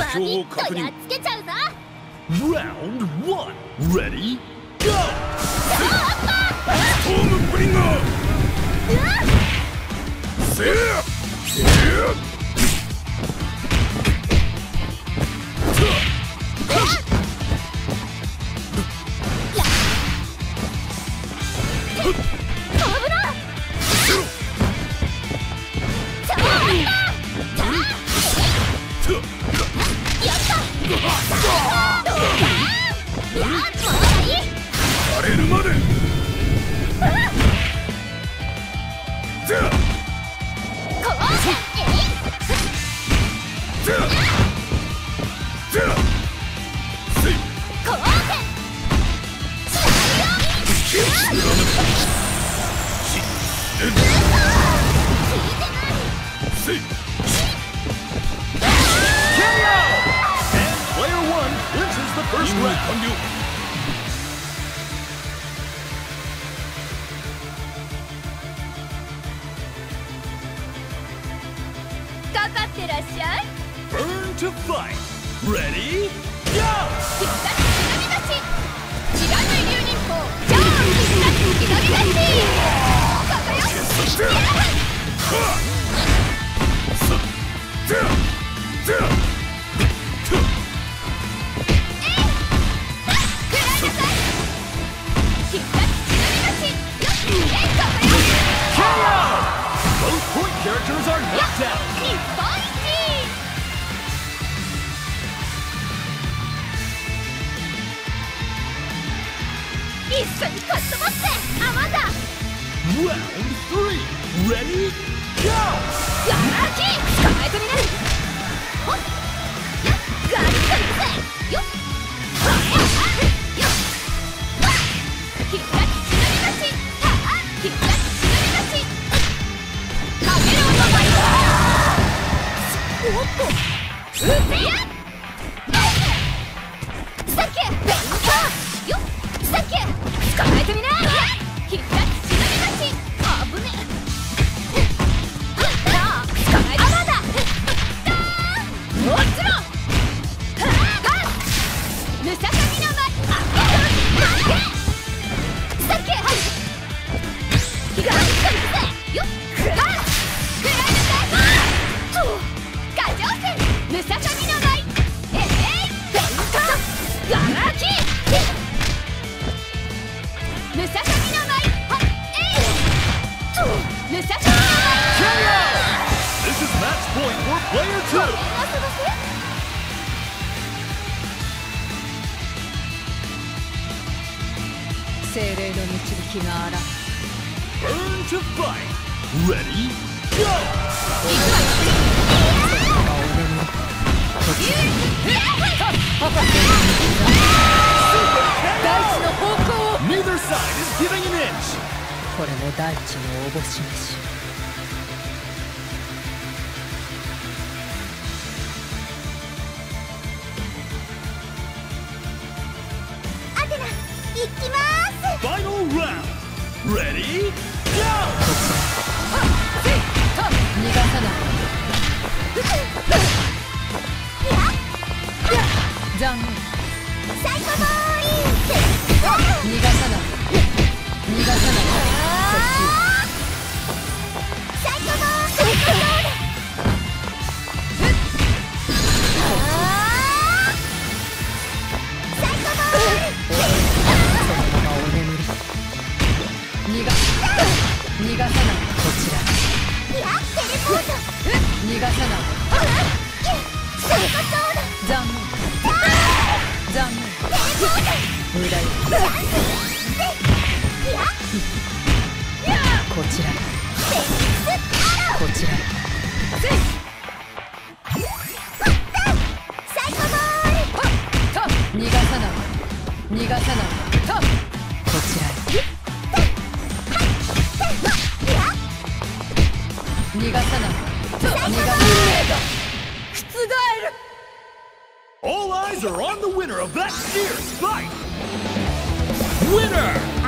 標を確認。 やっつけちゃうぞ。 Round 1 Ready Go! ストームブリンガーせー荒れるまでかかってらっしゃい。 Burn to fight Ready Go! 必殺左出し知らぬ流忍法超必殺左出しここよ。 Both point characters are knocked out. 日本一一緒にかっ飛ばってあまだ。 Round 3 Ready Go! ガラキ捕まえてみな。ほっガリッといくぜよっ。よっ必殺忍び出し必殺忍び出しかけろお前おっとうせやサンキューベインカーよっサンキュー捕まえてみな。必殺忍び出しあぶねなあ捕まえてあまだもちろんムササミの前サンキューガリッといくぜよっくらいなさいと過剰戦ムササミの前ベインカーガラキムササミの前とムササミの前 This is match point for player 2. 精霊の導きがあら Burn to fight Ready Go! 大地の方向を Neither side is giving an inch. これも大地のおぼし飯。アテナ行きます。 Final round Ready Go! 逃がさない。残念。サイコボーイ逃がさない。逃がさない。そっちサイコボーイサイコボーイサイコボーイそのままお眠り。逃がさない。こちらいやテレポート逃がさない。サイコソード残念残念テレポート無駄よ。こちらこちらサイコボール逃がさない逃がさないこちら逃がさない逃がさない覆る All eyes are on the winner of that fierce fight! Winner!